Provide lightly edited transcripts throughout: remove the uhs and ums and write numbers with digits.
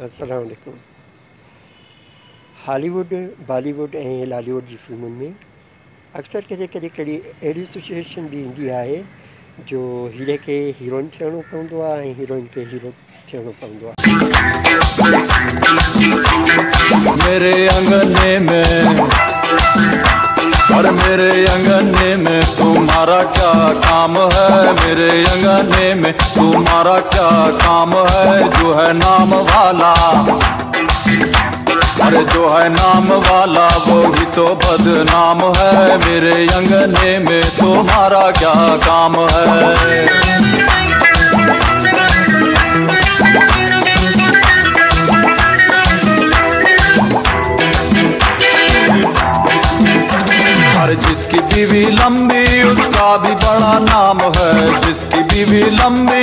अस्सलाम वालेकुम। हॉलीवुड, बॉलीवुड ऐं लॉलीवुड जी फिल्मुनि में अक्सर कॾहिं कॾहिं कहिड़ी अहिड़ी सिचुएशन बि ईंदी आहे जो हीरे खे हीरोइन थियणो पवंदो आहे ऐं हीरोइन खे हीरो थियणो पवंदो आहे। मेरे अंगने में और मेरे अंगने में तुम्हारा क्या काम है? मेरे अंगने में तुम्हारा क्या काम है? जो है नाम वाला, अरे जो है नाम वाला वो भी तो बदनाम है। मेरे अंगने में तुम्हारा क्या काम है? और जिसकी बीवी लंबी उसका भी बड़ा नाम है। जिसकी बीवी लंबी,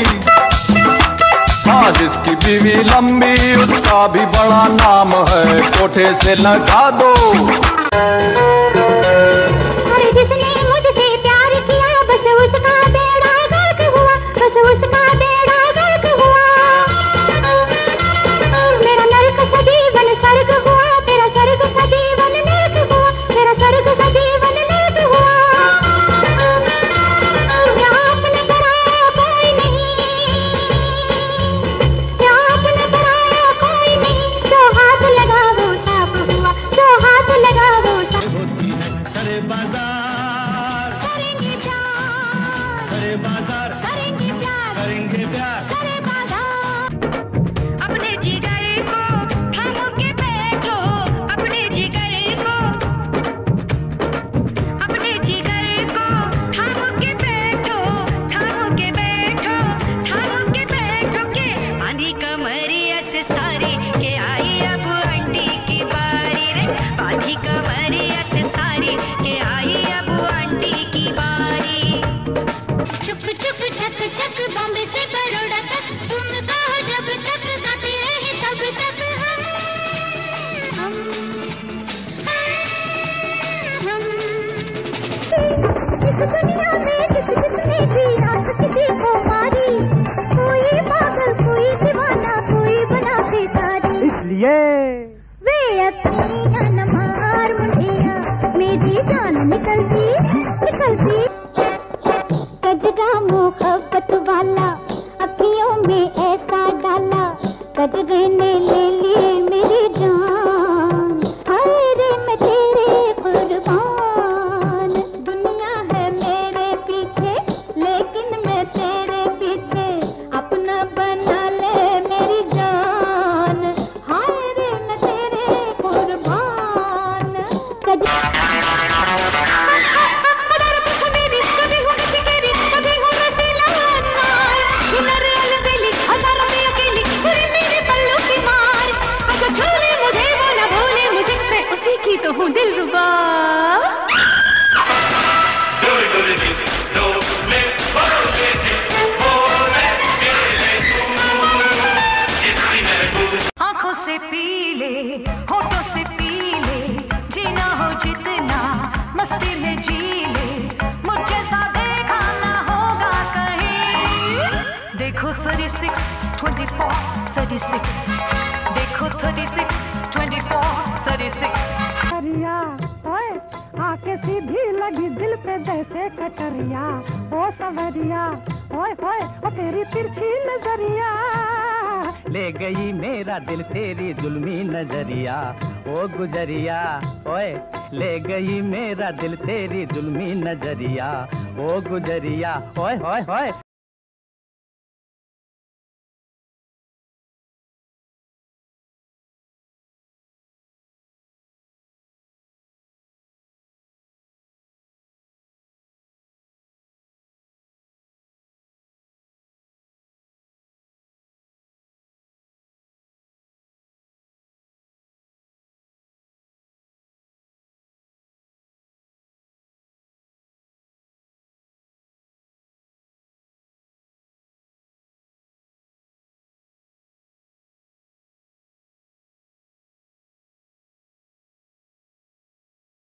हाँ जिसकी बीवी लंबी उसका भी बड़ा नाम है। कोठे से लगा दो। अरे जिसने मुझसे प्यार किया बस उसका बेड़ा गर्क हुआ, बस उसका बेड़ा गर्क हुआ। मेरा नरक सजीवन स्वर्ग हुआ, तेरा स्वर्ग सजीवन नरक हुआ, तेरा स्वर्ग सजीवन नरक हुआ। यहाँ आपने कराया कोई नहीं, यहाँ आपने कराया कोई नहीं। जो हाथ लगा वो साफ हुआ, जो हाथ लगा वो साफ। करे बाजार, करेंगे प्यार, करे बाजार, करेंगे प्यार, करेंगे प्यार। करे बाजार। अपने जिगर को थामो के बैठो, अपने जिगर को, अपने जिगर को थामो के बैठो, थामो के बैठो, थामो के बैठो के बांधी कमरिया से सारी के आई अब आंटी की बारी रे। बांधी कमरिया से सारी के आई अब आंटी की बारी। चुप चुप ठक ठक बॉम्बे से बड़ौदा तक, तुम कहो जब तक गाते रहे तब तक हम इस दुनिया में जिसने भी आंख किसी को मारी, कोई पागल कोई दीवाना कोई बना भिखारी। इसलिए वे अपनी न मार मुंडिया मेरी जान निकलती निकलती। कजरा मोहब्बत वाला अखियों में ऐसा डाला, कजरे ने ले ली मेरी जान। हाय रे मैं तेरे कुर्बान। दुनिया है मेरे पीछे लेकिन मैं तेरे पीछे, अपना बना ले मेरी जान। हाय रे मैं तेरे कुर्बान। तो हूँ दिलरुबा। आँखों से पीले होठों से पीले, जीना हो जितना मस्ती में जी ले। मुझे सा देखा ना होगा कहीं। देखो 36, 24, 36, देखो 36, 24, 36। कटरिया ओए आके सीधी लगी दिल पे जैसे कटरिया। ओ सवरिया ओए ओए ओ तेरी तिरछी नजरिया, ले गई मेरा दिल तेरी जुल्मी नजरिया। ओ गुजरिया ओए ले गई मेरा दिल तेरी जुल्मी नजरिया। ओ गुजरिया ओए ओए ओए।